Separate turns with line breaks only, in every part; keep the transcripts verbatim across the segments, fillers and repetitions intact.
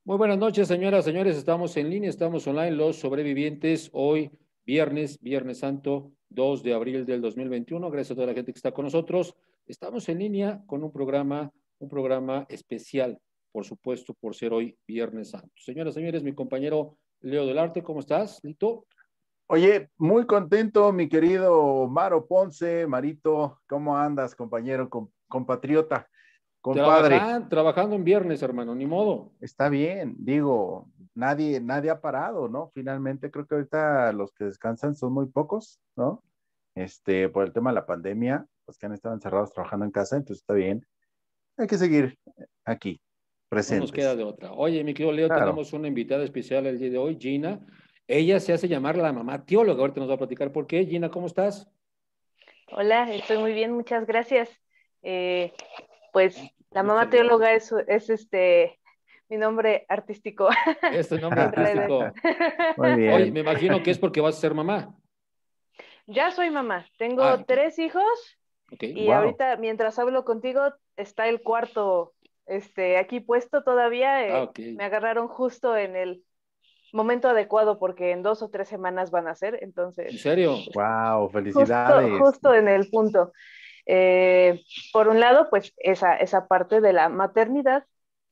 Muy buenas noches, señoras, señores. Estamos en línea, estamos online, los sobrevivientes. Hoy, viernes, Viernes Santo, dos de abril del dos mil veintiuno. Gracias a toda la gente que está con nosotros. Estamos en línea con un programa, un programa especial, por supuesto, por ser hoy Viernes Santo. Señoras, señores, mi compañero Leo del Arte, ¿cómo estás, Lito?
Oye, muy contento, mi querido Maro Ponce, Marito, ¿cómo andas, compañero, com- compatriota, compadre?
Trabajan, trabajando en viernes, hermano, ni modo.
Está bien, digo, nadie, nadie ha parado, ¿no? Finalmente creo que ahorita los que descansan son muy pocos, ¿no? Este, por el tema de la pandemia, pues que han estado encerrados trabajando en casa, entonces está bien. Hay que seguir aquí,
No nos queda
presentes.
de otra. Oye, mi querido Leo,
Claro.
tenemos una invitada especial el día de hoy, Gina. Ella se hace llamar la mamá teóloga. Ahorita nos va a platicar por qué. Gina, ¿cómo estás?
Hola, estoy muy bien, muchas gracias. Eh, pues la
Gusto
mamá teóloga
saludarte.
es, es este mi nombre artístico
Este nombre
en redes.
artístico.
Muy
Oye,
bien.
me imagino que es porque vas a ser mamá.
Ya soy mamá,
Ah,
tengo
ok,
tres hijos
ok.
y
Wow.
ahorita mientras hablo contigo está el cuarto este, aquí puesto todavía.
Ah,
Eh,
ok.
me agarraron justo en el momento adecuado porque en dos o tres semanas van a ser,
¿En
entonces
serio?
Wow,
justo,
felicidades.
justo en el punto. Eh, por un lado, pues esa, esa parte de la maternidad.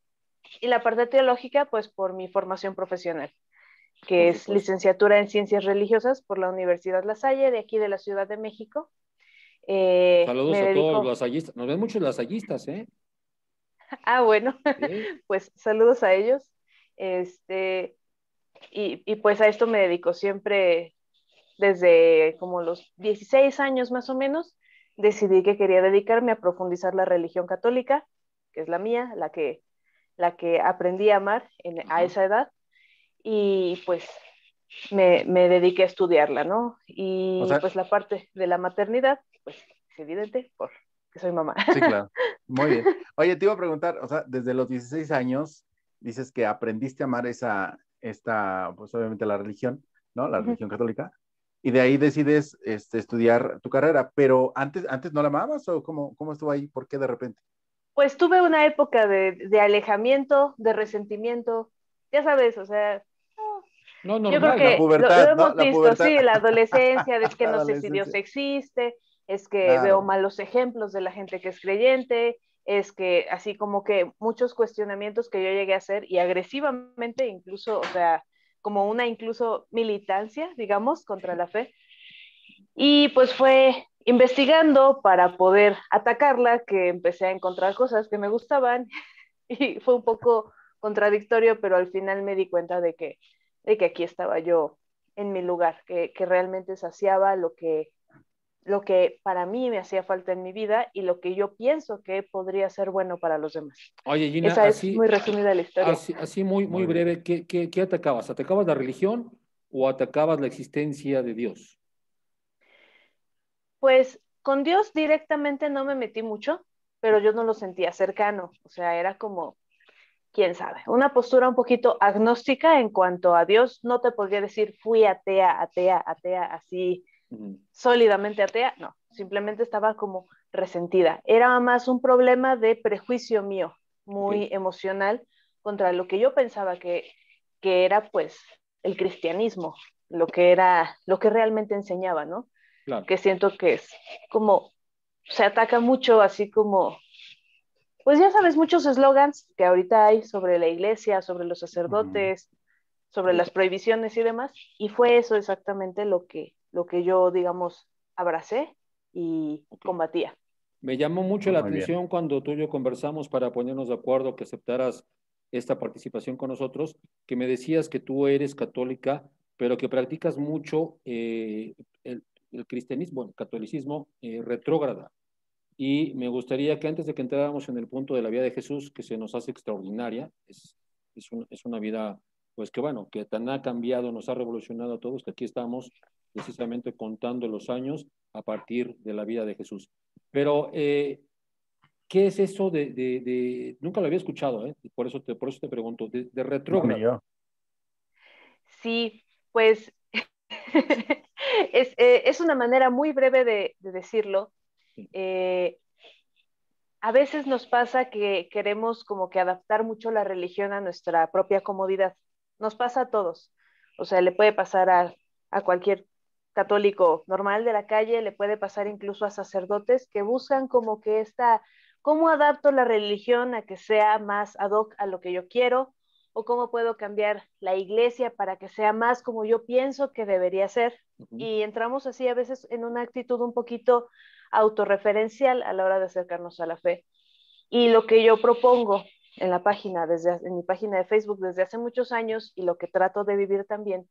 Y la parte teológica, pues por mi formación profesional,
Por
que es
supuesto.
licenciatura en Ciencias Religiosas por la Universidad La Salle, de aquí de la Ciudad de México. Eh,
Saludos
me
a todos los
dedico,
lasallistas. Nos ven muchos lasallistas, ¿eh?
ah, bueno,
Sí.
pues saludos a ellos. Este, y, y pues a esto me dedico siempre desde como los dieciséis años más o menos. Decidí que quería dedicarme a profundizar la religión católica, que es la mía, la que, la que aprendí a amar en, a
Ajá.
esa edad. Y pues me, me dediqué a estudiarla, ¿no?
O
Y
sea,
pues la parte de la maternidad, pues es evidente porque soy mamá.
sí, claro. Muy bien. Oye, te iba a preguntar, o sea, desde los dieciséis años dices que aprendiste a amar esa, esta, pues obviamente la religión, ¿no? La religión católica. Y de ahí decides este, estudiar tu carrera, pero antes, antes no la amabas o cómo, cómo estuvo ahí, ¿por qué de repente?
Pues tuve una época de, de alejamiento, de resentimiento, ya sabes, o sea,
No,
yo creo
normal,
La
que
¿no?
lo, lo
pubertad, ¿no?
hemos
La
visto,
pubertad,
sí, la adolescencia, es que
la
no sé si Dios
adolescencia.
existe, es que veo
Claro.
malos ejemplos de la gente que es creyente, es que así como que muchos cuestionamientos que yo llegué a hacer y agresivamente incluso, o sea, como una incluso militancia, digamos, contra la fe. Y pues fue investigando para poder atacarla que empecé a encontrar cosas que me gustaban y fue un poco contradictorio, pero al final me di cuenta de que, de que aquí estaba yo en mi lugar, que, que realmente saciaba lo que, lo que para mí me hacía falta en mi vida y lo que yo pienso que podría ser bueno para los demás.
Oye, Gina,
Esa es
así,
muy resumida la historia.
así, así muy, muy
Muy bien.
breve, ¿qué, qué, qué atacabas? ¿Atacabas la religión o atacabas la existencia de Dios?
Pues con Dios directamente no me metí mucho, pero yo no lo sentía cercano, o sea, era como, quién sabe, una postura un poquito agnóstica en cuanto a Dios. No te podría decir fui atea, atea, atea, así
Ujú.
sólidamente atea, no, simplemente estaba como resentida. Era más un problema de prejuicio mío,
Ok,
muy emocional, contra lo que yo pensaba que, que era pues el cristianismo, lo que era, lo que realmente enseñaba, ¿no?
claro.
Que siento que es como, se ataca mucho así como, pues ya sabes, muchos eslogans que ahorita hay sobre la iglesia, sobre los
Ujú.
sacerdotes, sobre las prohibiciones y demás, y fue eso exactamente lo que, lo que yo, digamos, abracé y
Ok.
combatía.
Me llamó mucho la
Muy bien.
atención cuando tú y yo conversamos para ponernos de acuerdo que aceptaras esta participación con nosotros, que me decías que tú eres católica, pero que practicas mucho eh, el, el cristianismo, el catolicismo eh, retrógrada. Y me gustaría que antes de que entráramos en el punto de la vida de Jesús, que se nos hace extraordinaria, es, es, un, es una vida, pues que bueno, que tan ha cambiado, nos ha revolucionado a todos, que aquí estamos precisamente contando los años a partir de la vida de Jesús. Pero, eh, ¿qué es eso de, de, de, nunca lo había escuchado, ¿eh? Por eso te, por eso te pregunto, de, de
No, ni
retrógrada?
yo.
Sí, pues es, eh, es, una manera muy breve de, de decirlo.
Sí.
Eh, a veces nos pasa que queremos como que adaptar mucho la religión a nuestra propia comodidad. Nos pasa a todos. O sea, le puede pasar a, a cualquier católico normal de la calle, le puede pasar incluso a sacerdotes que buscan como que esta, ¿cómo adapto la religión a que sea más ad hoc a lo que yo quiero? ¿O cómo puedo cambiar la iglesia para que sea más como yo pienso que debería ser?
Ujú.
Y entramos así a veces en una actitud un poquito autorreferencial a la hora de acercarnos a la fe. Y lo que yo propongo en la página, desde, en mi página de Facebook desde hace muchos años y lo que trato de vivir también,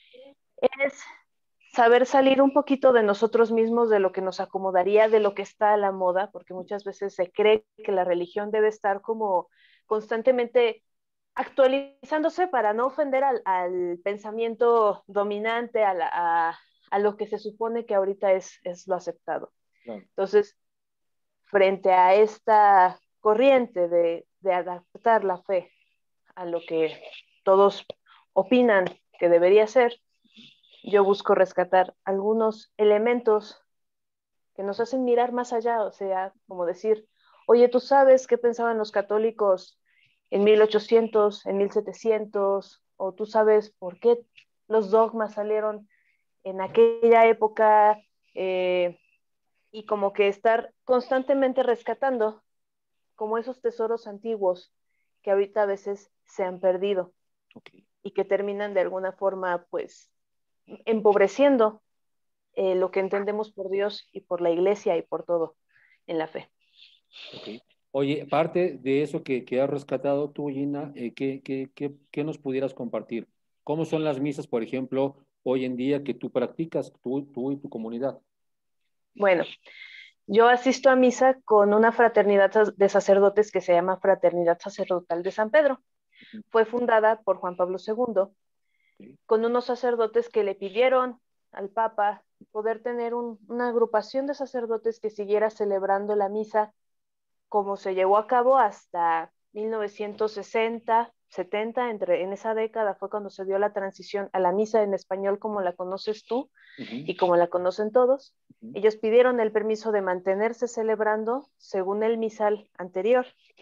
es saber salir un poquito de nosotros mismos, de lo que nos acomodaría, de lo que está a la moda, porque muchas veces se cree que la religión debe estar como constantemente actualizándose para no ofender al, al pensamiento dominante, a, la, a, a, lo que se supone que ahorita es, es lo aceptado.
Claro.
Entonces, frente a esta corriente de, de adaptar la fe a lo que todos opinan que debería ser, yo busco rescatar algunos elementos que nos hacen mirar más allá, o sea, como decir, oye, ¿tú sabes qué pensaban los católicos en mil ochocientos, en mil setecientos? ¿O tú sabes por qué los dogmas salieron en aquella época? Eh, y como que estar constantemente rescatando como esos tesoros antiguos que ahorita a veces se han perdido
Okay.
y que terminan de alguna forma pues empobreciendo eh, lo que entendemos por Dios y por la iglesia y por todo en la fe.
Okay. Oye, parte de eso que, que has rescatado tú, Gina, eh, ¿qué, qué, qué, qué nos pudieras compartir? ¿Cómo son las misas, por ejemplo, hoy en día que tú practicas, tú, tú y tu comunidad?
Bueno, yo asisto a misa con una fraternidad de sacerdotes que se llama Fraternidad Sacerdotal de San Pedro. Fue fundada por Juan Pablo segundo,
Okay.
con unos sacerdotes que le pidieron al Papa poder tener un, una agrupación de sacerdotes que siguiera celebrando la misa como se llevó a cabo hasta mil novecientos sesenta, setenta, entre, en esa década fue cuando se dio la transición a la misa en español como la conoces tú
Uh-huh.
y como la conocen todos.
Uh-huh.
Ellos pidieron el permiso de mantenerse celebrando según el misal anterior.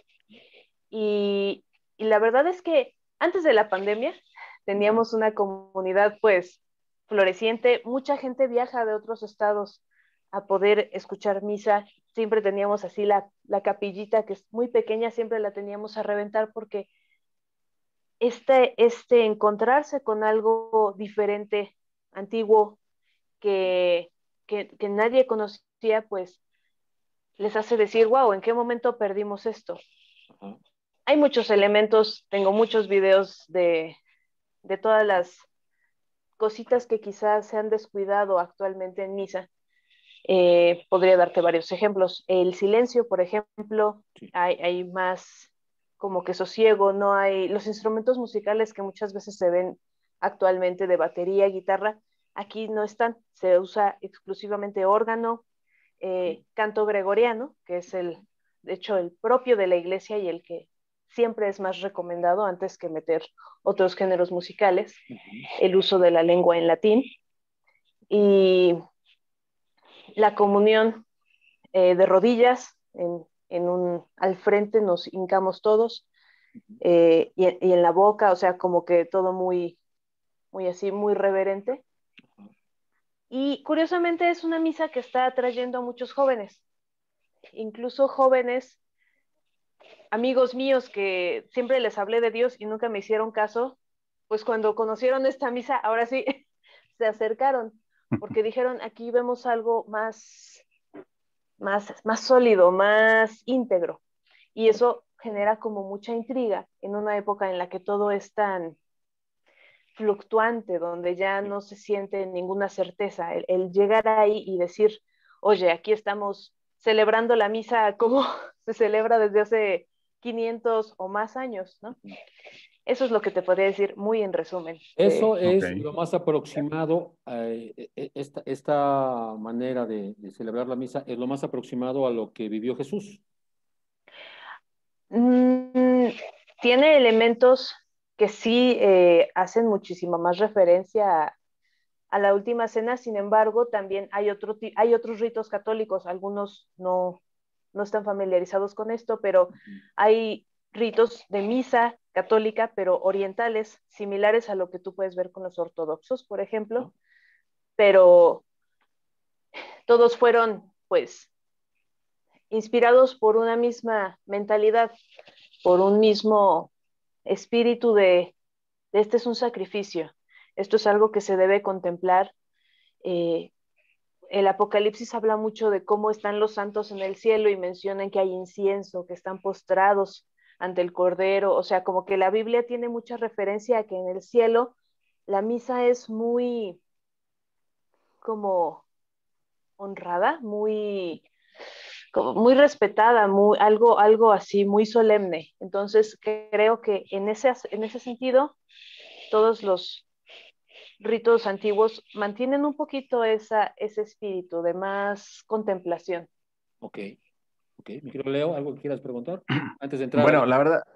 Y, y la verdad es que antes de la pandemia teníamos una comunidad pues floreciente, mucha gente viaja de otros estados a poder escuchar misa, siempre teníamos así la, la capillita que es muy pequeña, siempre la teníamos a reventar porque este, este encontrarse con algo diferente, antiguo, que, que, que nadie conocía, pues les hace decir, wow, ¿en qué momento perdimos esto?
Uh-huh.
Hay muchos elementos, tengo muchos videos de, de todas las cositas que quizás se han descuidado actualmente en misa. Eh, podría darte varios ejemplos. El silencio, por ejemplo,
Sí.
hay, hay más como que sosiego, no hay los instrumentos musicales que muchas veces se ven actualmente de batería, guitarra, aquí no están, se usa exclusivamente órgano, eh, canto gregoriano, que es el, de hecho, el propio de la iglesia y el que siempre es más recomendado antes que meter otros géneros musicales,
Uh-huh.
el uso de la lengua en latín y la comunión eh, de rodillas, en, en un, al frente nos hincamos todos eh, y, y en la boca, o sea, como que todo muy, muy así, muy reverente. Y curiosamente es una misa que está atrayendo a muchos jóvenes, incluso jóvenes, amigos míos que siempre les hablé de Dios y nunca me hicieron caso, pues cuando conocieron esta misa, ahora sí, se acercaron, porque dijeron, aquí vemos algo más, más, más sólido, más íntegro. Y eso genera como mucha intriga en una época en la que todo es tan fluctuante, donde ya no se siente ninguna certeza. El, el llegar ahí y decir, oye, aquí estamos celebrando la misa como se celebra desde hace quinientos o más años, ¿no? Eso es lo que te podría decir muy en resumen.
Eso
De...
es
Ok.
lo más aproximado, a eh, eh, esta, esta manera de, de celebrar la misa es lo más aproximado a lo que vivió Jesús.
Mm, tiene elementos que sí eh, hacen muchísima más referencia a, a la última cena, sin embargo, también hay, otro, hay otros ritos católicos, algunos no, no están familiarizados con esto, pero hay ritos de misa católica, pero orientales, similares a lo que tú puedes ver con los ortodoxos, por ejemplo, pero todos fueron, pues, inspirados por una misma mentalidad, por un mismo espíritu de, de este es un sacrificio, esto es algo que se debe contemplar. Eh, el Apocalipsis habla mucho de cómo están los santos en el cielo y mencionan que hay incienso, que están postrados ante el Cordero, o sea, como que la Biblia tiene mucha referencia a que en el cielo la misa es muy como honrada, muy, como muy respetada, muy, algo, algo así, muy solemne. Entonces, creo que en ese, en ese sentido, todos los ritos antiguos mantienen un poquito esa, ese espíritu de más contemplación.
Ok, ok. Mi querido Leo, ¿algo que quieras preguntar? Antes de entrar
Bueno,
al...
la verdad,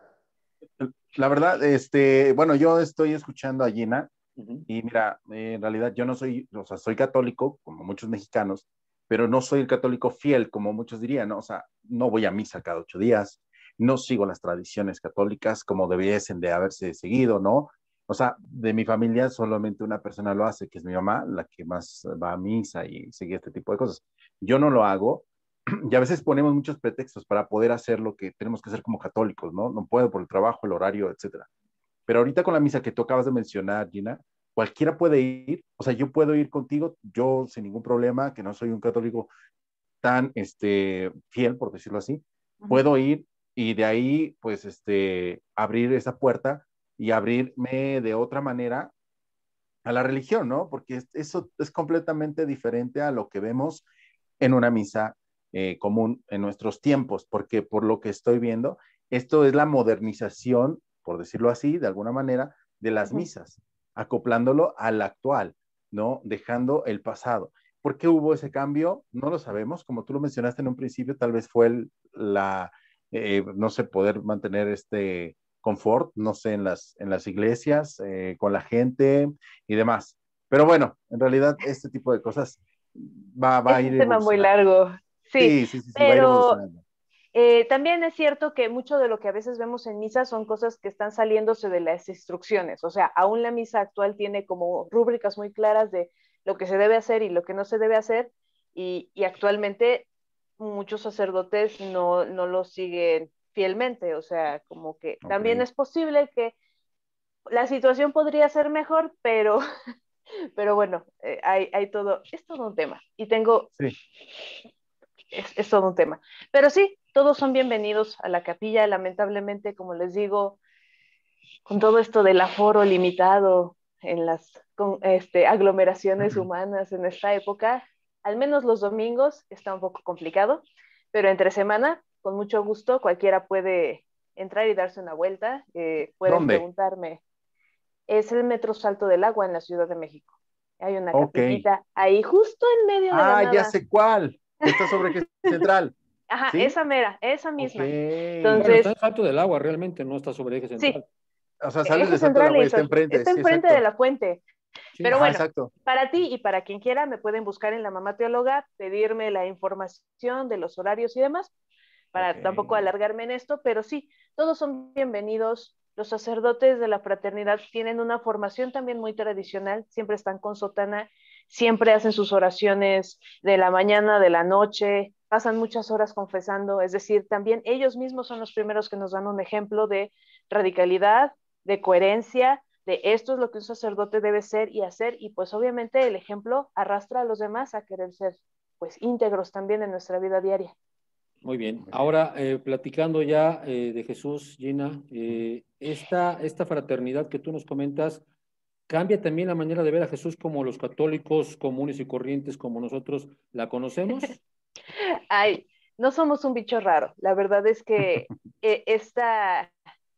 la verdad, este, bueno, yo estoy escuchando a Gina
Ujú.
y mira, eh, en realidad yo no soy, o sea, soy católico, como muchos mexicanos, pero no soy el católico fiel, como muchos dirían, ¿no? O sea, no voy a misa cada ocho días, no sigo las tradiciones católicas como debiesen de haberse seguido, ¿no? O sea, de mi familia solamente una persona lo hace, que es mi mamá, la que más va a misa y sigue este tipo de cosas. Yo no lo hago y a veces ponemos muchos pretextos para poder hacer lo que tenemos que hacer como católicos, ¿no? No puedo por el trabajo, el horario, etcétera. Pero ahorita con la misa que tú acabas de mencionar, Gina, cualquiera puede ir, o sea, yo puedo ir contigo, yo sin ningún problema, que no soy un católico tan este, fiel, por decirlo así,
Uh-huh.
puedo ir y de ahí, pues, este, abrir esa puerta y abrirme de otra manera a la religión, ¿no? Porque eso es completamente diferente a lo que vemos en una misa eh, común en nuestros tiempos, porque por lo que estoy viendo, esto es la modernización, por decirlo así, de alguna manera, de las
Uh-huh.
misas, acoplándolo al actual, ¿no? Dejando el pasado. ¿Por qué hubo ese cambio? No lo sabemos. Como tú lo mencionaste en un principio, tal vez fue el, la, eh, no sé, poder mantener este confort, no sé, en las, en las iglesias, eh, con la gente y demás. Pero bueno, en realidad este tipo de cosas va, va a
Es
ir
un tema muy
evolucionando.
largo, sí,
Sí, sí, sí, sí, va a ir
pero
evolucionando.
eh, también es cierto que mucho de lo que a veces vemos en misa son cosas que están saliéndose de las instrucciones, o sea, aún la misa actual tiene como rúbricas muy claras de lo que se debe hacer y lo que no se debe hacer, y, y actualmente muchos sacerdotes no, no lo siguen fielmente, o sea, como que
Ok,
también es posible que la situación podría ser mejor, pero, pero bueno, eh, hay, hay todo, es todo un tema, y tengo
sí.
es, es todo un tema. Pero sí, todos son bienvenidos a la capilla, lamentablemente, como les digo, con todo esto del aforo limitado en las con, este, aglomeraciones humanas en esta época, al menos los domingos está un poco complicado, pero entre semana, con mucho gusto, cualquiera puede entrar y darse una vuelta. Eh, pueden
¿Dónde?
preguntarme, es el Metro Salto del Agua en la Ciudad de México. Hay una
Ok.
capillita ahí justo en medio de la
Ah, ya
nada.
sé cuál. Que está sobre qué central.
Ajá,
¿Sí?
esa mera, esa
Ok.
misma.
Bueno, está
Entonces,
en Salto del Agua, realmente, no está sobre eje
sí,
central.
O sea, sales
eje
de Salto del
central
Agua
y
y está
eso,
enfrente.
está
Sí,
enfrente de
exacto.
la fuente.
Sí,
Pero
Ajá,
bueno,
exacto.
para ti y para quien quiera, me pueden buscar en la Mamá Teóloga, pedirme la información de los horarios y demás,
Ok.
para tampoco alargarme en esto, pero sí, todos son bienvenidos. Los sacerdotes de la fraternidad tienen una formación también muy tradicional, siempre están con sotana, siempre hacen sus oraciones de la mañana, de la noche, pasan muchas horas confesando, es decir, también ellos mismos son los primeros que nos dan un ejemplo de radicalidad, de coherencia, de esto es lo que un sacerdote debe ser y hacer, y pues obviamente el ejemplo arrastra a los demás a querer ser pues íntegros también en nuestra vida diaria.
muy bien. Ahora, eh, platicando ya eh, de Jesús, Gina, eh, esta, esta fraternidad que tú nos comentas, ¿cambia también la manera de ver a Jesús como los católicos comunes y corrientes como nosotros la conocemos?
Ay, no somos un bicho raro. La verdad es que eh, esta,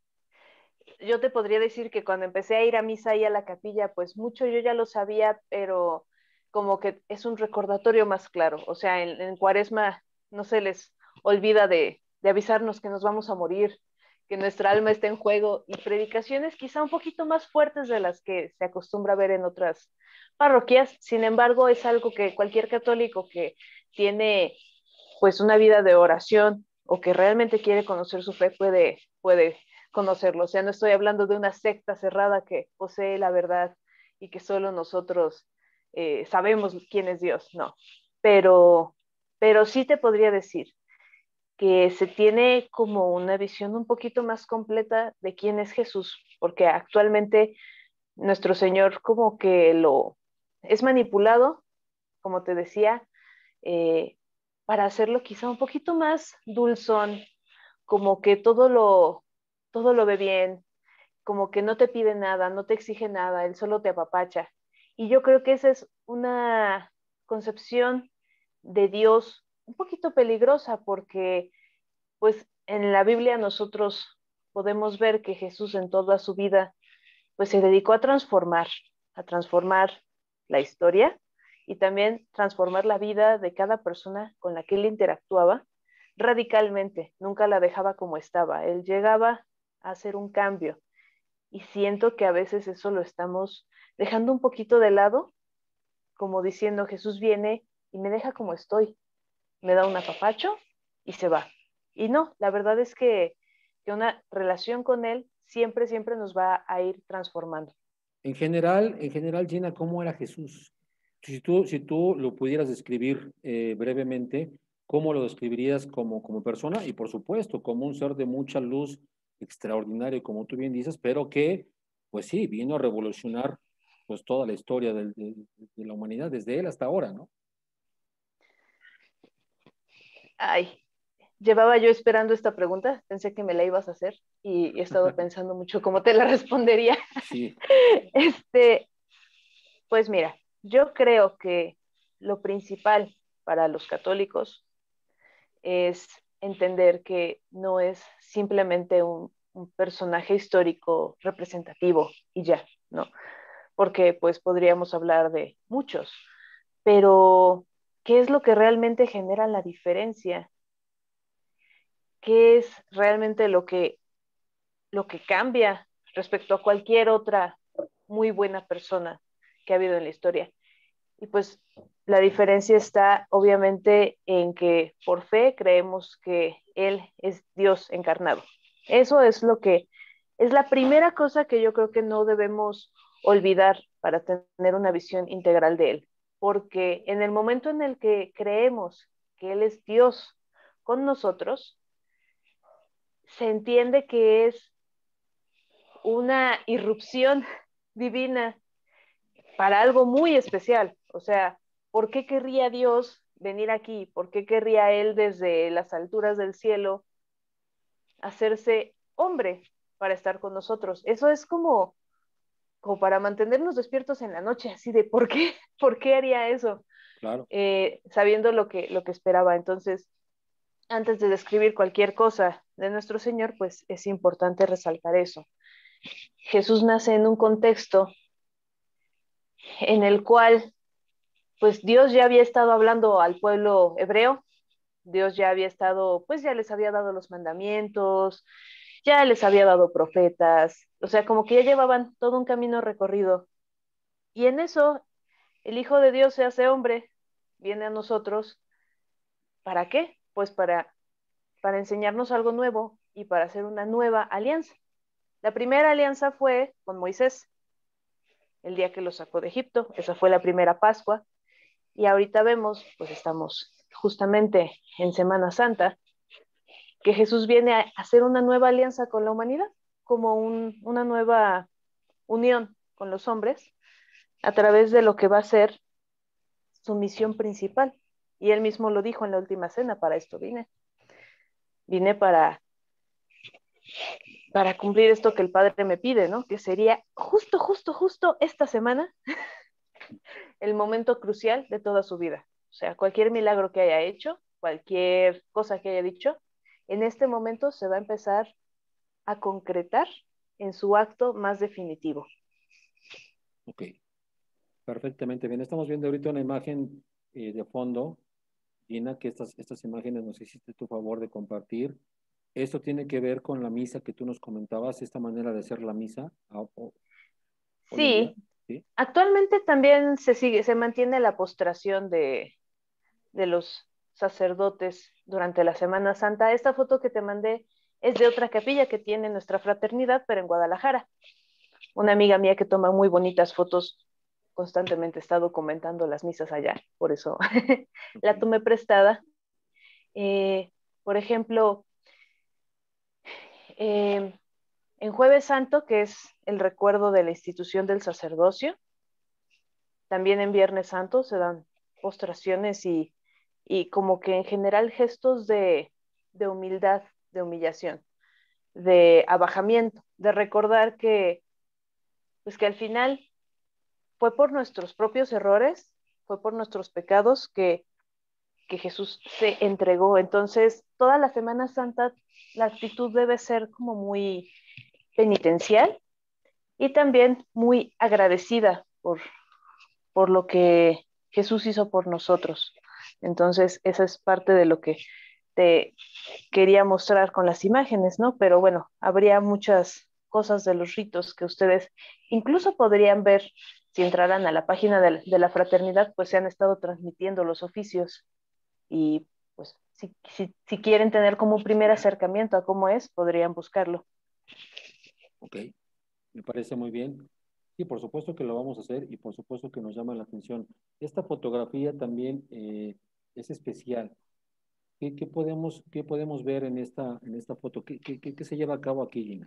yo te podría decir que cuando empecé a ir a misa y a la capilla, pues mucho yo ya lo sabía, pero como que es un recordatorio más claro. O sea, en, en Cuaresma no se les olvida de, de avisarnos que nos vamos a morir, que nuestra alma está en juego, y predicaciones quizá un poquito más fuertes de las que se acostumbra a ver en otras parroquias. Sin embargo, es algo que cualquier católico que tiene pues una vida de oración o que realmente quiere conocer su fe puede, puede conocerlo. O sea, no estoy hablando de una secta cerrada que posee la verdad y que solo nosotros eh, sabemos quién es Dios, no. Pero, pero sí te podría decir que se tiene como una visión un poquito más completa de quién es Jesús, porque actualmente nuestro Señor como que lo es manipulado, como te decía, eh, para hacerlo quizá un poquito más dulzón, como que todo lo, todo lo ve bien, como que no te pide nada, no te exige nada, él solo te apapacha. Y yo creo que esa es una concepción de Dios un poquito peligrosa porque pues en la Biblia nosotros podemos ver que Jesús en toda su vida pues se dedicó a transformar, a transformar la historia y también transformar la vida de cada persona con la que él interactuaba radicalmente, nunca la dejaba como estaba, él llegaba a hacer un cambio y siento que a veces eso lo estamos dejando un poquito de lado, como diciendo Jesús viene y me deja como estoy, me da un apapacho y se va. Y no, la verdad es que, que una relación con él siempre, siempre nos va a ir transformando.
En general, en general, Gina, ¿cómo era Jesús? Si tú, si tú lo pudieras describir eh, brevemente, ¿cómo lo describirías como, como persona? Y por supuesto, como un ser de mucha luz, extraordinario, como tú bien dices, pero que, pues sí, vino a revolucionar pues toda la historia del- de, de la humanidad, desde él hasta ahora, ¿no?
Ay, llevaba yo esperando esta pregunta, pensé que me la ibas a hacer y he estado pensando mucho cómo te la respondería.
Sí,
Este, pues mira, yo creo que lo principal para los católicos es entender que no es simplemente un, un personaje histórico representativo y ya, ¿no? Porque pues podríamos hablar de muchos, pero ¿qué es lo que realmente genera la diferencia? ¿Qué es realmente lo que, lo que cambia respecto a cualquier otra muy buena persona que ha habido en la historia? Y pues la diferencia está obviamente en que por fe creemos que Él es Dios encarnado. Eso es lo que es la primera cosa que yo creo que no debemos olvidar para tener una visión integral de Él. Porque en el momento en el que creemos que Él es Dios con nosotros, se entiende que es una irrupción divina para algo muy especial. O sea, ¿por qué querría Dios venir aquí? ¿Por qué querría Él desde las alturas del cielo hacerse hombre para estar con nosotros? Eso es como, como para mantenernos despiertos en la noche, así de ¿por qué? ¿Por qué haría eso?
claro.
Eh, sabiendo lo que, lo que esperaba. Entonces, antes de describir cualquier cosa de nuestro Señor, pues es importante resaltar eso. Jesús nace en un contexto en el cual pues Dios ya había estado hablando al pueblo hebreo, Dios ya había estado, pues ya les había dado los mandamientos, ya les había dado profetas, o sea, como que ya llevaban todo un camino recorrido. Y en eso, el Hijo de Dios se hace hombre, viene a nosotros, ¿para qué? Pues para, para enseñarnos algo nuevo y para hacer una nueva alianza. La primera alianza fue con Moisés, el día que lo sacó de Egipto, esa fue la primera Pascua, y ahorita vemos, pues estamos justamente en Semana Santa, que Jesús viene a hacer una nueva alianza con la humanidad, como un, una nueva unión con los hombres, a través de lo que va a ser su misión principal. Y él mismo lo dijo en la última cena, para esto vine. Vine para, para cumplir esto que el Padre me pide, ¿no? Que sería justo, justo, justo esta semana el momento crucial de toda su vida. O sea, cualquier milagro que haya hecho, cualquier cosa que haya dicho, en este momento se va a empezar a concretar en su acto más definitivo.
Ok, perfectamente bien. Estamos viendo ahorita una imagen eh, de fondo, Gina, que estas, estas imágenes nos hiciste tu favor de compartir. Esto tiene que ver con la misa que tú nos comentabas, esta manera de hacer la misa o- o- hoy en día,
Sí,
¿sí?
actualmente también se sigue, se mantiene la postración de, de los sacerdotes durante la Semana Santa. Esta foto que te mandé es de otra capilla que tiene nuestra fraternidad, pero en Guadalajara. Una amiga mía que toma muy bonitas fotos, constantemente está documentando las misas allá, por eso la tomé prestada. Eh, por ejemplo, eh, en Jueves Santo, que es el recuerdo de la institución del sacerdocio, también en Viernes Santo se dan postraciones y, y como que en general gestos de, de humildad, de humillación, de abajamiento, de recordar que, pues que al final fue por nuestros propios errores, fue por nuestros pecados que, que Jesús se entregó. Entonces, toda la Semana Santa, la actitud debe ser como muy penitencial y también muy agradecida por, por lo que Jesús hizo por nosotros. Entonces, esa es parte de lo que te quería mostrar con las imágenes, ¿no? Pero bueno, habría muchas cosas de los ritos que ustedes incluso podrían ver si entraran a la página de, de la fraternidad, pues se han estado transmitiendo los oficios y pues si, si, si quieren tener como un primer acercamiento a cómo es, podrían buscarlo.
Ok, me parece muy bien. Sí, por supuesto que lo vamos a hacer y por supuesto que nos llama la atención. Esta fotografía también eh, es especial. ¿Qué, qué podemos, qué podemos ver en esta, en esta foto? ¿Qué, qué, qué se lleva a cabo aquí, Gina?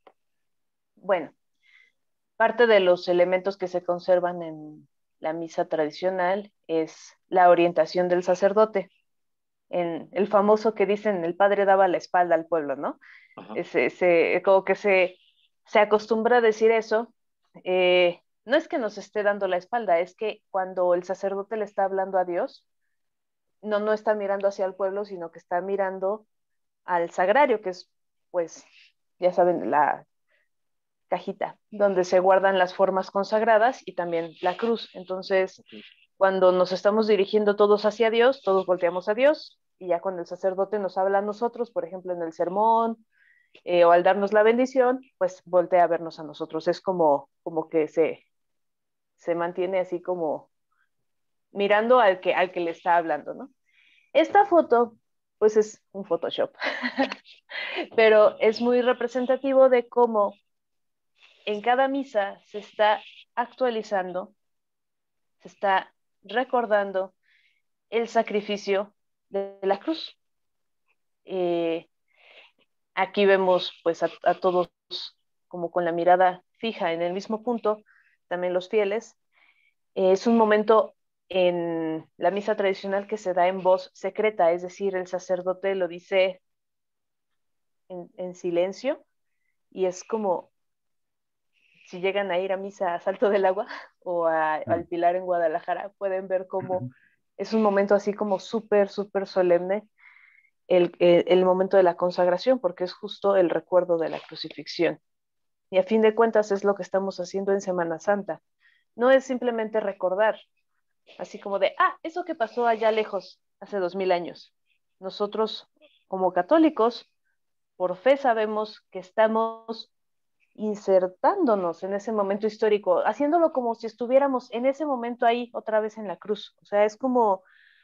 Bueno, parte de los elementos que se conservan en la misa tradicional es la orientación del sacerdote. En el famoso que dicen, el padre daba la espalda al pueblo, ¿no? Ese, ese, como que se, se acostumbra a decir eso. Eh, no es que nos esté dando la espalda, es que cuando el sacerdote le está hablando a Dios, no, no está mirando hacia el pueblo, sino que está mirando al sagrario, que es, pues, ya saben, la cajita donde se guardan las formas consagradas y también la cruz. Entonces, cuando nos estamos dirigiendo todos hacia Dios, todos volteamos a Dios, y ya cuando el sacerdote nos habla a nosotros, por ejemplo, en el sermón, eh, o al darnos la bendición, pues voltea a vernos a nosotros. Es como, como que se, se mantiene así como mirando al que, al que le está hablando, ¿no? Esta foto, pues es un Photoshop, pero es muy representativo de cómo en cada misa se está actualizando, se está recordando el sacrificio de la cruz. Eh, aquí vemos pues a, a todos como con la mirada fija en el mismo punto, también los fieles. Eh, es un momento en la misa tradicional que se da en voz secreta, es decir, el sacerdote lo dice en, en silencio y es como si llegan a ir a misa a Salto del Agua o a, al Pilar en Guadalajara, pueden ver cómo es un momento así como súper, súper solemne el, el, el momento de la consagración, porque es justo el recuerdo de la crucifixión. Y a fin de cuentas es lo que estamos haciendo en Semana Santa. No es simplemente recordar, así como de, ah, eso que pasó allá lejos, hace dos mil años. Nosotros, como católicos, por fe sabemos que estamos insertándonos en ese momento histórico, haciéndolo como si estuviéramos en ese momento ahí otra vez en la cruz. O sea, es como,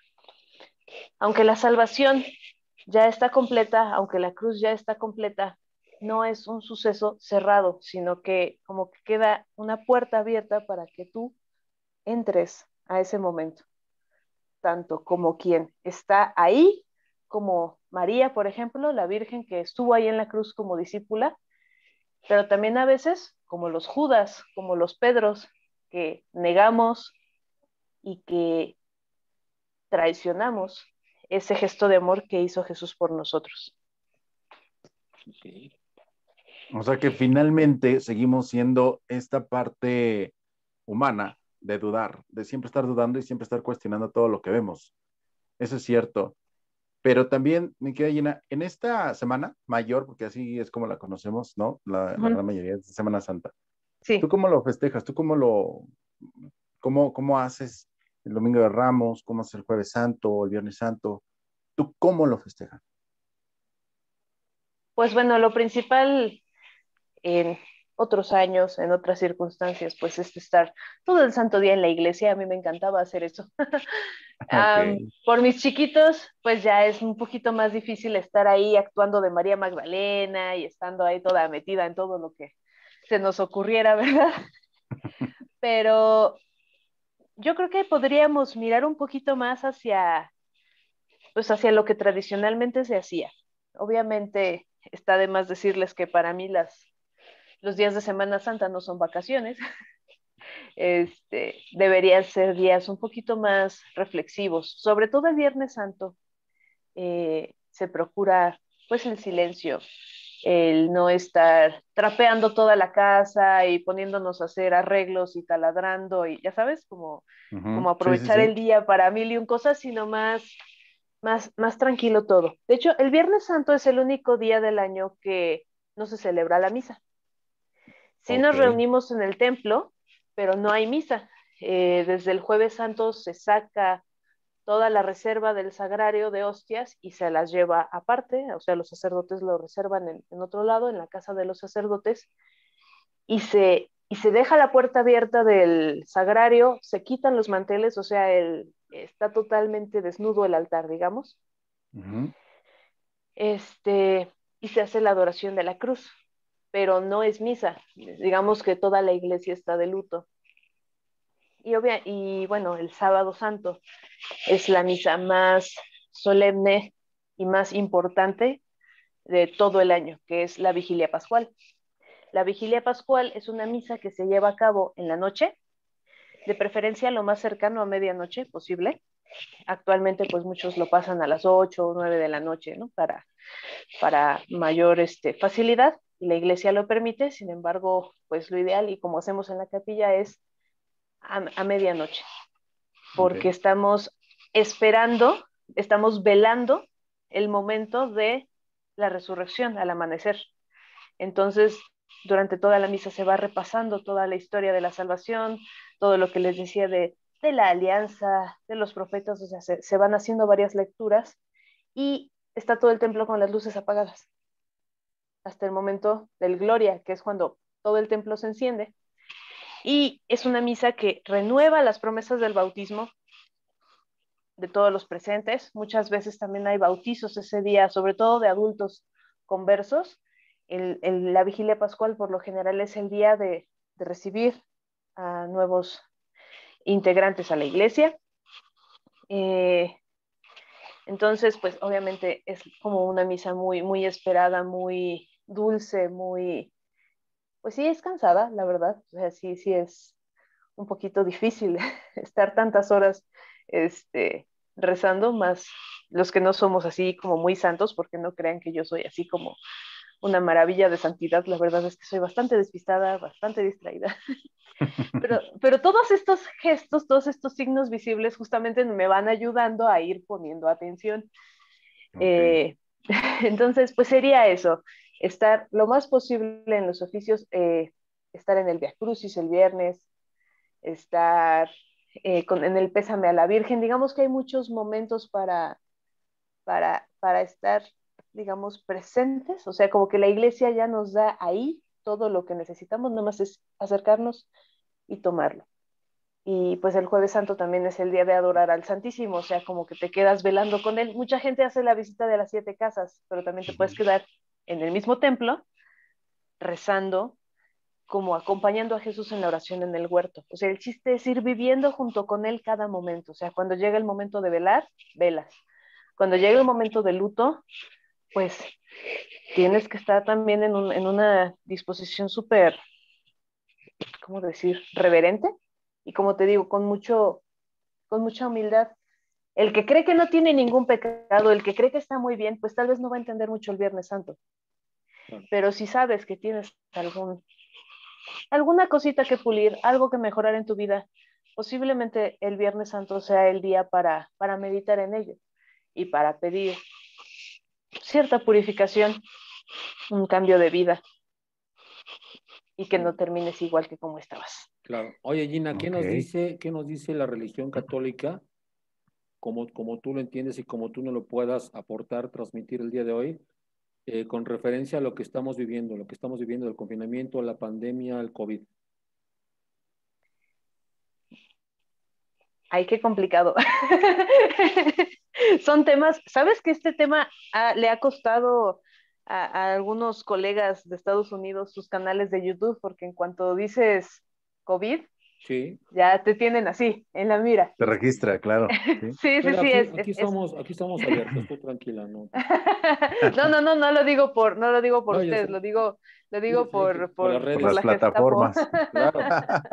aunque la salvación ya está completa, aunque la cruz ya está completa, no es un suceso cerrado, sino que como que queda una puerta abierta para que tú entres a ese momento, tanto como quien está ahí, como María, por ejemplo, la Virgen que estuvo ahí en la cruz como discípula, pero también a veces como los Judas, como los Pedros, que negamos y que traicionamos ese gesto de amor que hizo Jesús por nosotros.
Okay. O sea que finalmente seguimos siendo esta parte humana de dudar, de siempre estar dudando y siempre estar cuestionando todo lo que vemos. Eso es cierto. Pero también, mi querida Gina, en esta semana mayor, porque así es como la conocemos, ¿no? La, uh-huh. la gran mayoría es Semana Santa.
Sí.
¿Tú cómo lo festejas? ¿Tú cómo lo, cómo, cómo haces el Domingo de Ramos? ¿Cómo haces el Jueves Santo o el Viernes Santo? ¿Tú cómo lo festejas?
Pues bueno, lo principal en otros años, en otras circunstancias, pues es estar todo el santo día en la iglesia. A mí me encantaba hacer eso. Um,
Ok.
por mis chiquitos, pues ya es un poquito más difícil estar ahí actuando de María Magdalena y estando ahí toda metida en todo lo que se nos ocurriera, ¿verdad? Pero yo creo que podríamos mirar un poquito más hacia, pues hacia lo que tradicionalmente se hacía. Obviamente está de más decirles que para mí las, los días de Semana Santa no son vacaciones. Este, deberían ser días un poquito más reflexivos, sobre todo el Viernes Santo. Eh, se procura pues el silencio, el no estar trapeando toda la casa y poniéndonos a hacer arreglos y taladrando y ya sabes, como,
Ujú.
como
Sí, sí,
aprovechar
sí.
el día para mil y un cosas, sino más, más, más tranquilo todo. De hecho, el Viernes Santo es el único día del año que no se celebra la misa. Sí
Ok.
nos reunimos en el templo, pero no hay misa. Eh, desde el Jueves Santo se saca toda la reserva del sagrario de hostias y se las lleva aparte, o sea, los sacerdotes lo reservan en, en otro lado, en la casa de los sacerdotes, y se, y se deja la puerta abierta del sagrario, se quitan los manteles, o sea, el, está totalmente desnudo el altar, digamos,
Ujú.
este, y se hace la adoración de la cruz, pero no es misa, digamos que toda la iglesia está de luto. Y, obvia, y bueno, el sábado santo es la misa más solemne y más importante de todo el año, que es la vigilia pascual. La vigilia pascual es una misa que se lleva a cabo en la noche, de preferencia lo más cercano a medianoche posible. Actualmente pues muchos lo pasan a las ocho o nueve de la noche, ¿no? Para, para mayor este, facilidad y la iglesia lo permite, sin embargo pues lo ideal y como hacemos en la capilla es a, a medianoche, porque
Ok.
estamos esperando, estamos velando el momento de la resurrección al amanecer. Entonces, durante toda la misa se va repasando toda la historia de la salvación, todo lo que les decía de, de la alianza, de los profetas, o sea, se, se van haciendo varias lecturas y está todo el templo con las luces apagadas hasta el momento del Gloria, que es cuando todo el templo se enciende. Y es una misa que renueva las promesas del bautismo de todos los presentes. Muchas veces también hay bautizos ese día, sobre todo de adultos conversos. El, el, la vigilia pascual por lo general es el día de, de recibir a nuevos integrantes a la iglesia. Eh, entonces, pues obviamente es como una misa muy, muy esperada, muy dulce, muy, pues sí es cansada, la verdad. O sea, sí, sí es un poquito difícil estar tantas horas este, rezando, más los que no somos así como muy santos, porque no crean que yo soy así como una maravilla de santidad, la verdad es que soy bastante despistada, bastante distraída. Pero, pero todos estos gestos, todos estos signos visibles justamente me van ayudando a ir poniendo atención.
Ok.
Eh, entonces, pues sería eso, estar lo más posible en los oficios, eh, estar en el Via Crucis el viernes, estar eh, con, en el pésame a la Virgen. Digamos que hay muchos momentos para, para, para estar, digamos, presentes. O sea, como que la iglesia ya nos da ahí todo lo que necesitamos, nomás es acercarnos y tomarlo. Y pues el Jueves Santo también es el día de adorar al Santísimo, o sea, como que te quedas velando con él. Mucha gente hace la visita de las siete casas, pero también te puedes
Ujú.
quedar en el mismo templo rezando, como acompañando a Jesús en la oración en el huerto. O sea, el chiste es ir viviendo junto con Él cada momento. O sea, cuando llega el momento de velar, velas. Cuando llega el momento de luto, pues tienes que estar también en, un, en una disposición súper, ¿cómo decir?, reverente. Y como te digo, con, mucho, con mucha humildad. El que cree que no tiene ningún pecado, el que cree que está muy bien, pues tal vez no va a entender mucho el Viernes Santo. Pero si sabes que tienes algún alguna cosita que pulir, algo que mejorar en tu vida, posiblemente el Viernes Santo sea el día para, para meditar en ello y para pedir cierta purificación, un cambio de vida y que no termines igual que como estabas.
Claro. Oye, Gina, ¿qué
Ok.
nos dice, qué nos dice la religión católica, como, como tú lo entiendes y como tú no lo puedas aportar, transmitir el día de hoy? eh, con referencia a lo que estamos viviendo, lo que estamos viviendo, el confinamiento, la pandemia, el COVID.
Ay, qué complicado. Son temas, ¿sabes que este tema ah, le ha costado a, a algunos colegas de Estados Unidos sus canales de YouTube? Porque en cuanto dices COVID,
Sí.
ya te tienen así, en la mira.
Se registra, claro. Sí.
Sí, sí,
Pero
sí,
aquí,
es, es,
aquí
es...
estamos, aquí estamos abiertos, tú tranquila, ¿no?
No, no, no, no lo digo por, no lo digo por
No, ya
ustedes,
sé.
lo digo, lo
Sí,
digo
sí, sí,
por,
por las
por,
Por
por
las
redes,
la Gestapo.
plataformas.
claro.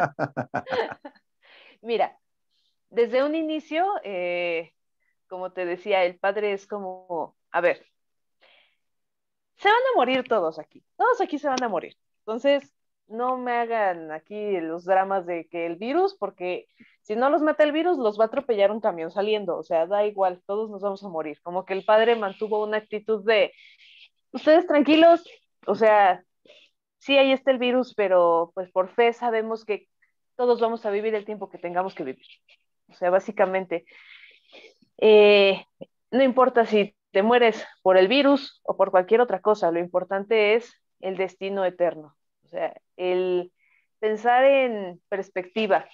Mira, desde un inicio, eh, como te decía, el padre es como, a ver, se van a morir todos aquí, todos aquí se van a morir. Entonces, no me hagan aquí los dramas de que el virus, porque si no los mata el virus, los va a atropellar un camión saliendo, o sea, da igual, todos nos vamos a morir. Como que el padre mantuvo una actitud de, ustedes tranquilos, o sea, sí, ahí está el virus, pero pues por fe sabemos que todos vamos a vivir el tiempo que tengamos que vivir. O sea, básicamente, eh, no importa si te mueres por el virus o por cualquier otra cosa, lo importante es el destino eterno. O sea, el pensar en perspectiva,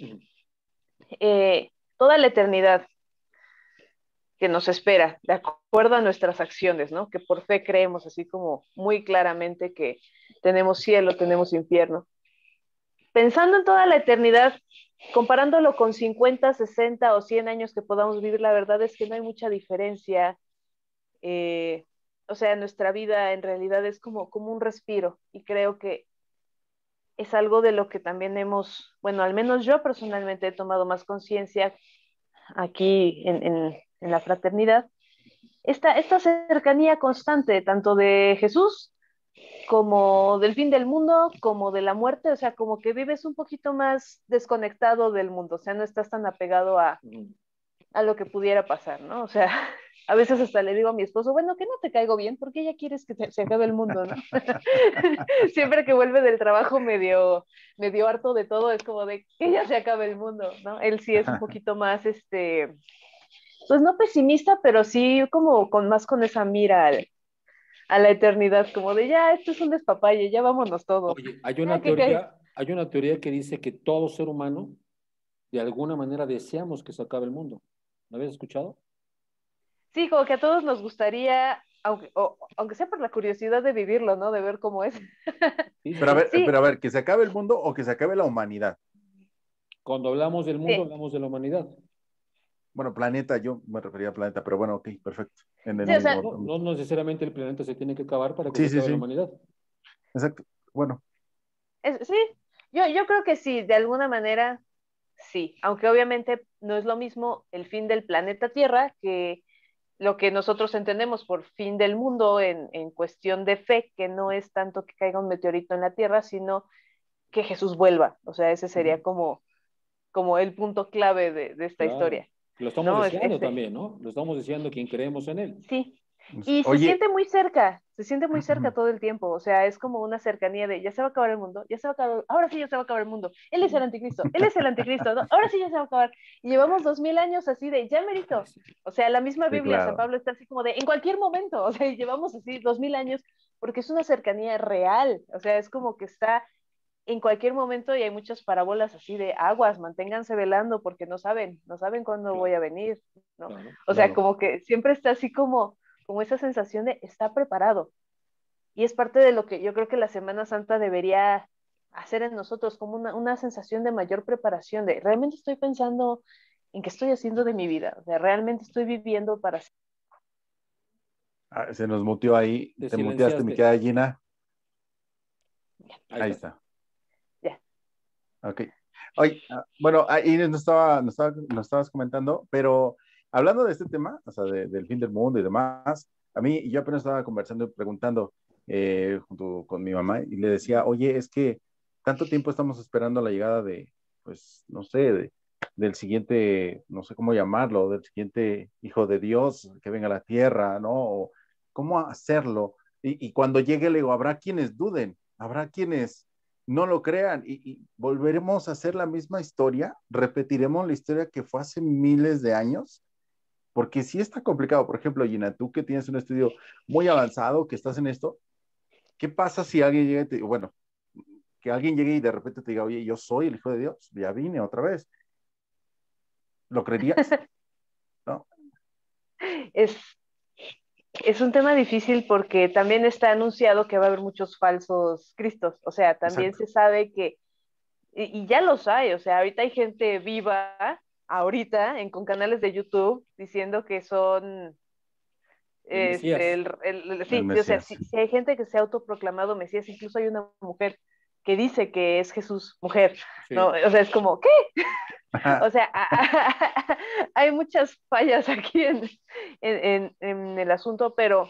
eh, toda la eternidad que nos espera, de acuerdo a nuestras acciones, ¿no? Que por fe creemos así como muy claramente que tenemos cielo, tenemos infierno. Pensando en toda la eternidad, comparándolo con cincuenta, sesenta o cien años que podamos vivir, la verdad es que no hay mucha diferencia. Eh, o sea, nuestra vida en realidad es como, como un respiro y creo que es algo de lo que también hemos, bueno, al menos yo personalmente he tomado más conciencia aquí en, en, en la fraternidad, esta, esta cercanía constante tanto de Jesús como del fin del mundo, como de la muerte, o sea, como que vives un poquito más desconectado del mundo, o sea, no estás tan apegado a, a lo que pudiera pasar, ¿no? O sea, a veces hasta le digo a mi esposo, bueno, que no te caigo bien, porque ya quieres que te, se acabe el mundo, ¿no? Siempre que vuelve del trabajo medio, medio harto de todo, es como de que ya se acabe el mundo, ¿no? Él sí es un poquito más, este, pues no pesimista, pero sí como con más con esa mira al, a la eternidad, como de ya, esto es un despapalle, ya vámonos todos.
Oye, hay
Ya
una
que cae.
teoría, hay una teoría que dice que todo ser humano, de alguna manera, deseamos que se acabe el mundo. ¿Lo habías escuchado?
Sí, como que a todos nos gustaría, aunque, o, aunque sea por la curiosidad de vivirlo, ¿no? De ver cómo es.
Sí, sí,
Pero a
sí.
ver,
Sí,
pero a ver, que se acabe el mundo o que se acabe la humanidad.
Cuando hablamos del mundo,
sí,
hablamos de la humanidad.
Bueno, planeta, yo me refería a planeta, pero bueno, ok, perfecto. En el
sí, o
No,
sea,
mismo.
no, no necesariamente el planeta se tiene que acabar para que se
Sí, sí,
acabe la
sí,
humanidad.
exacto. Bueno,
es- sí, yo, yo creo que sí, de alguna manera, sí, aunque obviamente no es lo mismo el fin del planeta Tierra que lo que nosotros entendemos por fin del mundo en, en cuestión de fe, que no es tanto que caiga un meteorito en la Tierra, sino que Jesús vuelva. O sea, ese
Ujú.
sería como, como el punto clave de, de esta
Claro.
historia,
Lo estamos
¿no? Es,
deseando
ese,
también, ¿no? Lo estamos deseando quien creemos en él.
sí.
pues,
Y se
oye,
siente muy cerca, se siente muy cerca todo el tiempo, o sea, es como una cercanía de ya se va a acabar el mundo, ya se va a acabar, ahora sí ya se va a acabar el mundo, él es el anticristo, él es el anticristo, ¿no? Ahora sí ya se va a acabar. Y llevamos dos mil años así de ya merito, o sea, la misma
sí,
Biblia, San
claro.
Pablo está así como de en cualquier momento, o sea, y llevamos así dos mil años porque es una cercanía real, o sea, es como que está en cualquier momento y hay muchas parábolas así de aguas, manténganse velando porque no saben, no saben cuándo
Claro,
voy a venir, ¿no?
claro.
O sea,
Claro.
como que siempre está así como, como esa sensación de está preparado. Y es parte de lo que yo creo que la Semana Santa debería hacer en nosotros, como una, una sensación de mayor preparación, de realmente estoy pensando en qué estoy haciendo de mi vida, o sea, realmente estoy viviendo para...
Ah, se nos muteó ahí,
Te
te muteaste, mi
silenciaste.
querida Gina.
Ahí
Ahí
estás.
está.
Ya.
Ok. Oye, ah, bueno, ahí nos, estaba, nos, estaba, nos estabas comentando, pero hablando de este tema, o sea, de- del fin del mundo y demás, a mí yo apenas estaba conversando y preguntando eh, junto con mi mamá y le decía, oye, es que tanto tiempo estamos esperando la llegada de, pues, no sé, de- del siguiente, no sé cómo llamarlo, del siguiente hijo de Dios que venga a la tierra, ¿no? O cómo hacerlo. Y, y cuando llegue, le digo, habrá quienes duden, habrá quienes no lo crean y, y volveremos a hacer la misma historia, repetiremos la historia que fue hace miles de años. Porque sí está complicado. Por ejemplo, Gina, tú que tienes un estudio muy avanzado, que estás en esto, ¿qué pasa si alguien llega y te, bueno, que alguien llegue y de repente te diga, oye, yo soy el Hijo de Dios, ya vine otra vez? ¿Lo creerías? ¿No?
Es, es un tema difícil porque también está anunciado que va a haber muchos falsos cristos, o sea, también
Exacto.
se sabe que, y, y ya los hay, o sea, ahorita hay gente viva, ahorita, en, con canales de YouTube, diciendo que son,
El
este,
Mesías.
el, el- el-
El
sí, o sea,
Mesías.
si, si hay gente que se ha autoproclamado Mesías, incluso hay una mujer que dice que es Jesús, mujer, ¿no?
Sí.
O sea, es como, ¿qué? O
Ajá.
sea, hay muchas fallas aquí en, en, en, en el asunto, pero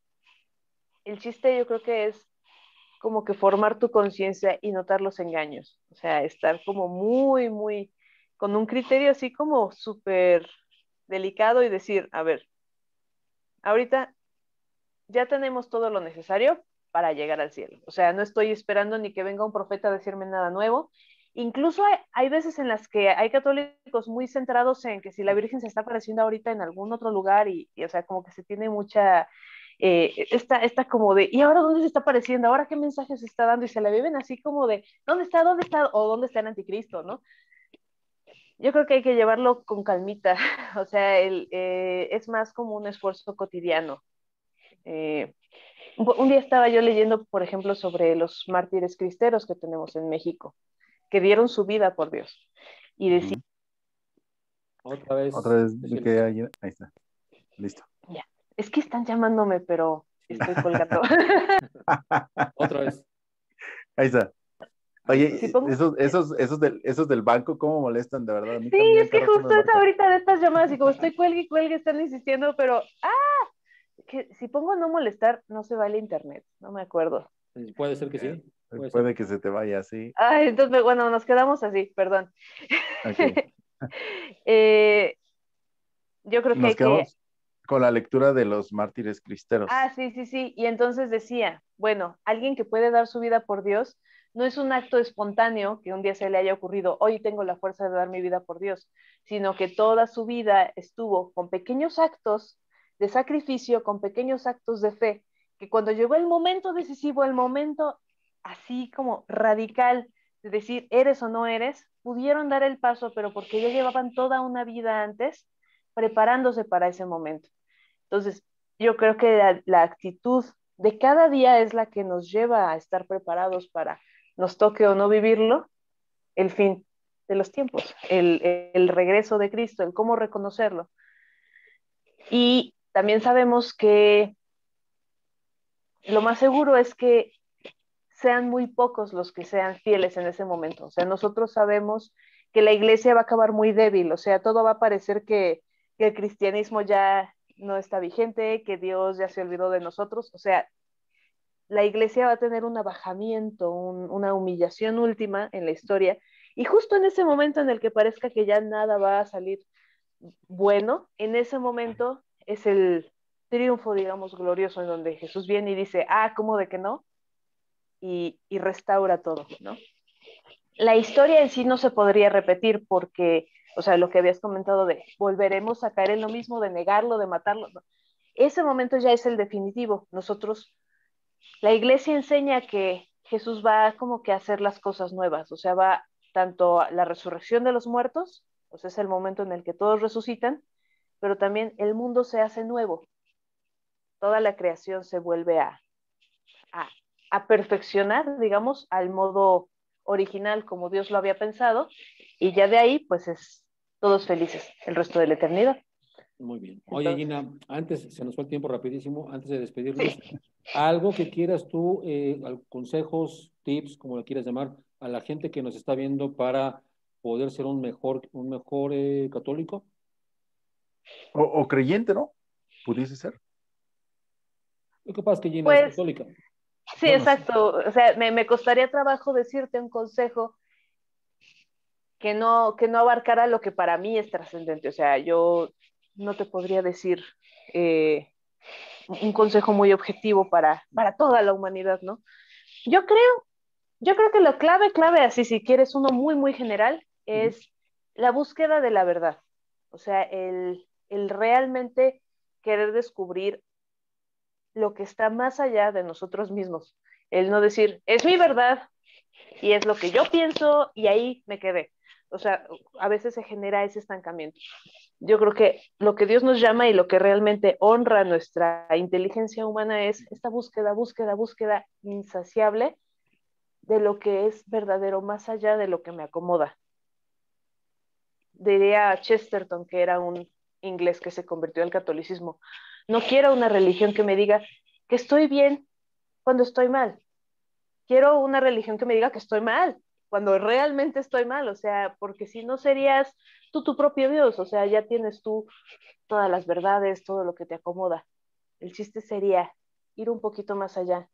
el chiste yo creo que es como que formar tu conciencia y notar los engaños. O sea, estar como muy, muy, con un criterio así como súper delicado y decir, a ver, ahorita ya tenemos todo lo necesario para llegar al cielo. O sea, no estoy esperando ni que venga un profeta a decirme nada nuevo. Incluso hay, hay veces en las que hay católicos muy centrados en que si la Virgen se está apareciendo ahorita en algún otro lugar y, y o sea, como que se tiene mucha, eh, esta, esta como de, ¿y ahora dónde se está apareciendo? ¿Ahora qué mensaje se está dando? Y se la viven así como de, ¿dónde está? ¿Dónde está? O ¿dónde está el anticristo? ¿No? Yo creo que hay que llevarlo con calmita. O sea, el, eh, es más como un esfuerzo cotidiano. Eh, un día estaba yo leyendo, por ejemplo, sobre los mártires cristeros que tenemos en México, que dieron su vida por Dios. Y decía,
Ujú.
Otra
Otra
vez,
vez
te
vi
siento.
que hay, ahí está, listo.
ya, es que están llamándome, pero
Sí.
estoy colgando.
Otra vez.
Ahí está.
Si
Oye,
pongo...
esos, esos, esos del, esos del banco, ¿cómo molestan? De verdad, a mí
Sí,
también
es que
cada rato me
justo es
marcan.
ahorita de estas llamadas y como estoy cuelgue y cuelgue, están insistiendo, pero, ah, que si pongo no molestar, no se va el internet, no me acuerdo.
Puede ser que
Eh,
sí, puede ser.
Puede que se te vaya así.
Ay, entonces, bueno, nos quedamos así, perdón.
Ok.
eh, yo creo que
Nos
hay que
quedamos con la lectura de los mártires cristeros.
Ah, sí, sí, sí. Y entonces decía, bueno, alguien que puede dar su vida por Dios no es un acto espontáneo que un día se le haya ocurrido, hoy tengo la fuerza de dar mi vida por Dios, sino que toda su vida estuvo con pequeños actos de sacrificio, con pequeños actos de fe, que cuando llegó el momento decisivo, el momento así como radical de decir, eres o no eres, pudieron dar el paso, pero porque ya llevaban toda una vida antes preparándose para ese momento. Entonces, yo creo que la, la actitud de cada día es la que nos lleva a estar preparados para, nos toque o no vivirlo, el fin de los tiempos, el, el regreso de Cristo, el cómo reconocerlo. Y también sabemos que lo más seguro es que sean muy pocos los que sean fieles en ese momento. O sea, nosotros sabemos que la iglesia va a acabar muy débil, o sea, todo va a parecer que, que el cristianismo ya no está vigente, que Dios ya se olvidó de nosotros. O sea, la iglesia va a tener un abajamiento, un, una humillación última en la historia. Y justo en ese momento en el que parezca que ya nada va a salir bueno, en ese momento es el triunfo, digamos, glorioso en donde Jesús viene y dice, ah, ¿cómo de que no? Y, y restaura todo, ¿no? La historia en sí no se podría repetir porque, o sea, lo que habías comentado de volveremos a caer en lo mismo, de negarlo, de matarlo, ¿no? Ese momento ya es el definitivo. Nosotros, la iglesia enseña que Jesús va como que a hacer las cosas nuevas, o sea, va tanto a la resurrección de los muertos, o sea, es el momento en el que todos resucitan, pero también el mundo se hace nuevo, toda la creación se vuelve a, a, a perfeccionar, digamos, al modo original como Dios lo había pensado, y ya de ahí, pues es todos felices el resto de la eternidad.
Muy bien. Oye,
Entonces,
Gina, antes, se nos fue el tiempo rapidísimo, antes de despedirnos,
sí.
algo que quieras tú, eh, al- consejos, tips, como lo quieras llamar, a la gente que nos está viendo para poder ser un mejor, un mejor eh, católico.
O, o creyente, ¿no? Pudiese ser.
Lo que pasa es que Gina es
Pues
católica.
sí,
Bueno, sí.
exacto. O sea, me, me costaría trabajo decirte un consejo que no, que no abarcara lo que para mí es trascendente. O sea, yo no te podría decir eh, un consejo muy objetivo para, para toda la humanidad, ¿no? Yo creo, yo creo que lo clave, clave, así si quieres uno muy, muy general,
Ujú.
es la búsqueda de la verdad. O sea, el, el realmente querer descubrir lo que está más allá de nosotros mismos. El no decir, es mi verdad y es lo que yo pienso y ahí me quedé. O sea, a veces se genera ese estancamiento. Yo creo que lo que Dios nos llama y lo que realmente honra nuestra inteligencia humana es esta búsqueda, búsqueda, búsqueda insaciable de lo que es verdadero más allá de lo que me acomoda. Diría Chesterton, que era un inglés que se convirtió al catolicismo, no quiero una religión que me diga que estoy bien cuando estoy mal. Quiero una religión que me diga que estoy mal cuando realmente estoy mal, o sea, porque si no serías tú tu propio Dios, o sea, ya tienes tú todas las verdades, todo lo que te acomoda. El chiste sería ir un poquito más allá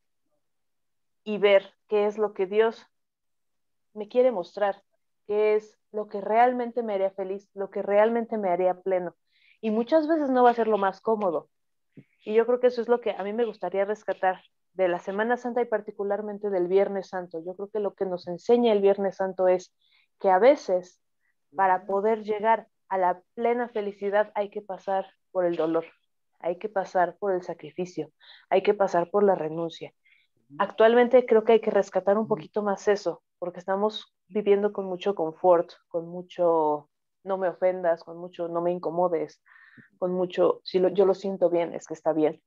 y ver qué es lo que Dios me quiere mostrar, qué es lo que realmente me haría feliz, lo que realmente me haría pleno. Y muchas veces no va a ser lo más cómodo. Y yo creo que eso es lo que a mí me gustaría rescatar de la Semana Santa y particularmente del Viernes Santo. Yo creo que lo que nos enseña el Viernes Santo es que a veces para poder llegar a la plena felicidad hay que pasar por el dolor, hay que pasar por el sacrificio, hay que pasar por la renuncia. Actualmente creo que hay que rescatar un poquito más eso, porque estamos viviendo con mucho confort, con mucho no me ofendas, con mucho no me incomodes, con mucho, si lo, yo lo siento bien, es que está bien.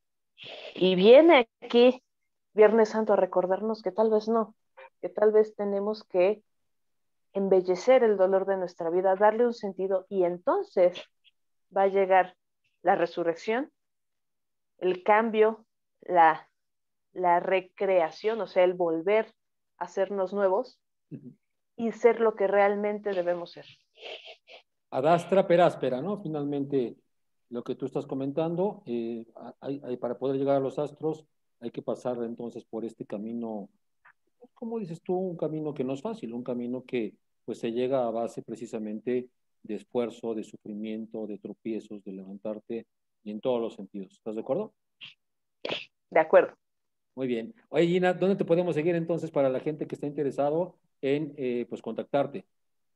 Y viene aquí Viernes Santo a recordarnos que tal vez no, que tal vez tenemos que embellecer el dolor de nuestra vida, darle un sentido y entonces va a llegar la resurrección, el cambio, la, la recreación, o sea, el volver a hacernos nuevos y ser lo que realmente debemos ser.
Ad astra per aspera, ¿no? Finalmente, lo que tú estás comentando, eh, hay, hay, para poder llegar a los astros hay que pasar entonces por este camino, como dices tú, un camino que no es fácil, un camino que pues se llega a base precisamente de esfuerzo, de sufrimiento, de tropiezos, de levantarte y en todos los sentidos. ¿Estás de acuerdo?
De acuerdo.
Muy bien. Oye, Gina, ¿dónde te podemos seguir entonces para la gente que está interesado en eh, pues contactarte?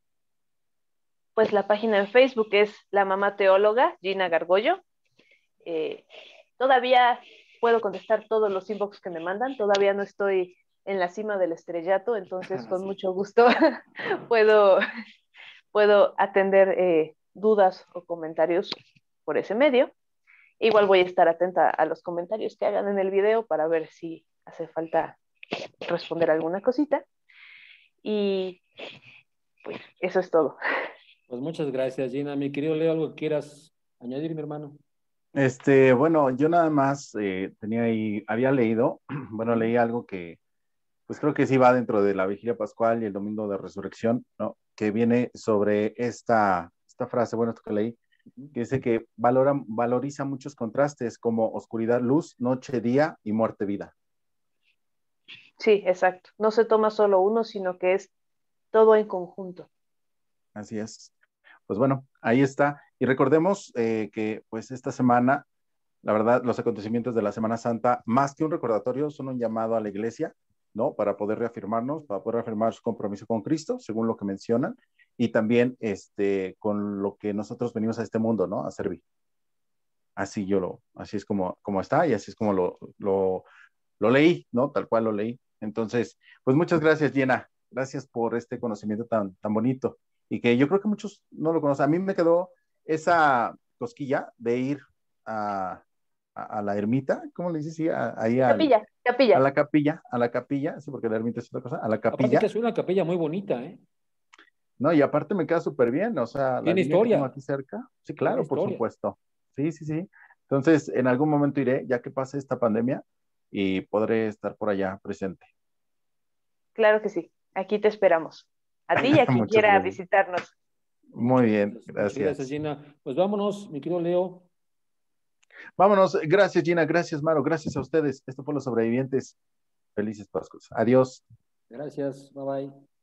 Pues la página en Facebook es La Mamá Teóloga, Gina Gargollo. Eh, todavía puedo contestar todos los inbox que me mandan, todavía no estoy en la cima del estrellato, entonces con
Sí.
mucho gusto puedo, puedo atender eh, dudas o comentarios por ese medio. Igual voy a estar atenta a los comentarios que hagan en el video para ver si hace falta responder alguna cosita. Y pues eso es todo.
Pues muchas gracias, Gina. Mi querido Leo, ¿algo que quieras añadir, mi hermano?
Este, bueno, yo nada más eh, tenía ahí, había leído, bueno, leí algo que, pues creo que sí va dentro de la vigilia pascual y el domingo de resurrección, ¿no? Que viene sobre esta, esta frase, bueno, esto que leí, que dice que valora, valoriza muchos contrastes como oscuridad, luz, noche, día y muerte, vida.
Sí, exacto. No se toma solo uno, sino que es todo en conjunto.
Así es. Pues bueno, ahí está. Y recordemos eh, que pues esta semana, la verdad, los acontecimientos de la Semana Santa, más que un recordatorio, son un llamado a la iglesia, ¿no? Para poder reafirmarnos, para poder reafirmar su compromiso con Cristo, según lo que mencionan, y también este, con lo que nosotros venimos a este mundo, ¿no? A servir. Así yo lo, así es como, como está y así es como lo, lo, lo leí, ¿no? Tal cual lo leí. Entonces, pues muchas gracias, Jenna. Gracias por este conocimiento tan, tan bonito y que yo creo que muchos no lo conocen. A mí me quedó esa cosquilla de ir a, a, a la ermita, ¿cómo le dices? Sí, a, ahí al,
Capilla, capilla.
a la capilla, a la capilla, sí, porque la ermita es otra cosa, a la
Aparte que
capilla,
es una capilla muy bonita, ¿eh?
¿no? Y aparte me queda súper bien, o sea, la
Tiene
línea que tengo
historia,
aquí cerca, sí,
tiene
claro, por
historia.
supuesto. Sí, sí, sí. Entonces, en algún momento iré, ya que pase esta pandemia, y podré estar por allá presente.
Claro que sí. Aquí te esperamos. A ti y a quien
Muchas
quiera
gracias.
visitarnos.
Muy
Muchas
bien,
gracias, muchas gracias,
gracias.
Gina. Pues vámonos, mi querido Leo.
Vámonos, gracias Gina, gracias Maro, gracias a ustedes. Esto fue Los Sobrevivientes. Felices Pascuas. Adiós.
Gracias, bye bye.